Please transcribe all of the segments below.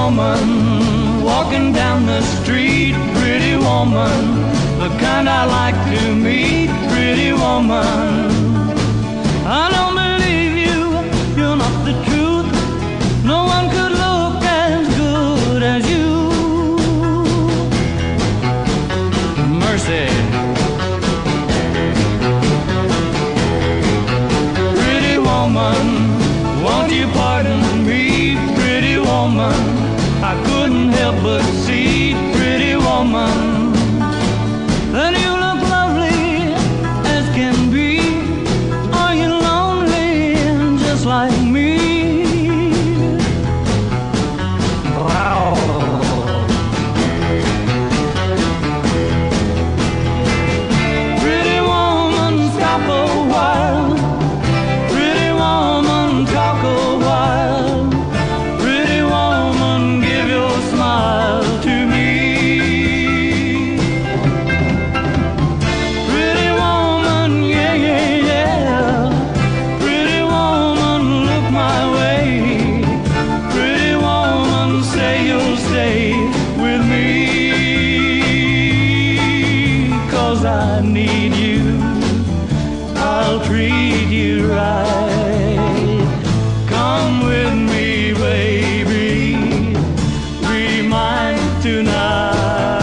woman walking down the street, pretty woman, the kind I like to meet, pretty woman. I don't believe you, you're not the truth. No one could look as good as you. Mercy. Pretty woman, won't you pardon me, pretty woman? I couldn't help but see, pretty woman, that you look lovely as can be. Are you lonely just like me? Wow. Pretty woman, stop a while. Pretty woman, talk a while. Pretty woman, give your smile to me. Pretty woman, yeah, yeah, yeah. Pretty woman, look my way. Pretty woman, say you'll stay with me. 'Cause I need you, I'll treat you right. Come with me, baby, be mine tonight.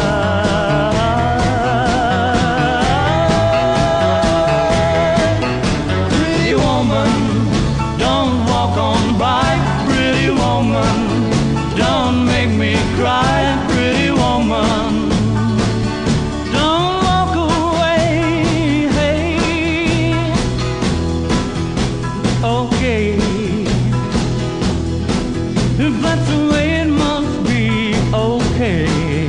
Pretty woman, don't walk on by. Pretty woman, don't make me cry. Pretty woman, don't walk away. Hey, okay, if that's the way it must be, okay.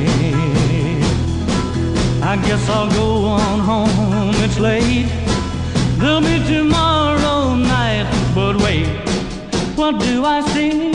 I guess I'll go on home, it's late. There'll be tomorrow night, but wait, what do I see?